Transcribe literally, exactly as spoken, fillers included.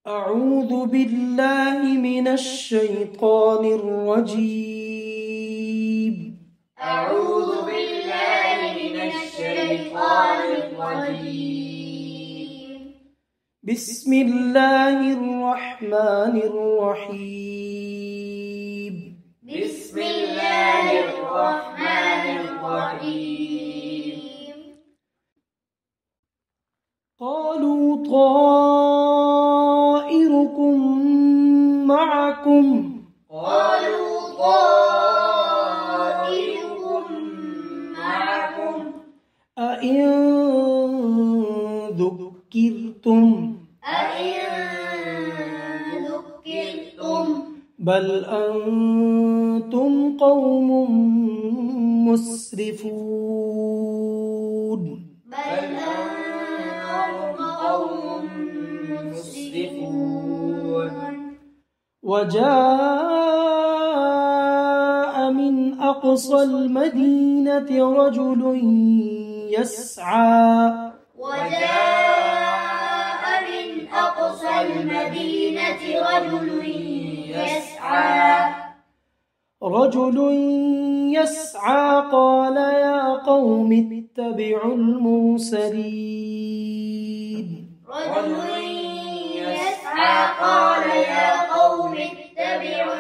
أعوذ بالله من الشيطان الرجيم. أعوذ بالله من الشيطان الرجيم. بسم الله الرحمن الرحيم. بسم الله الرحمن الرحيم. قالوا طائركم معكم. قالوا طائركم معكم. أئن ذكرتم أئن ذكرتم بل أنتم قوم مسرفون. بل أنتم قوم مسرفون. وجاء من أقصى المدينة رجل يسعى. وجاء من أقصى المدينة رجل يسعى. رجل يسعى قال يا قوم اتبعوا المرسلين. رجل يسعى قال يا قوم اتبعوا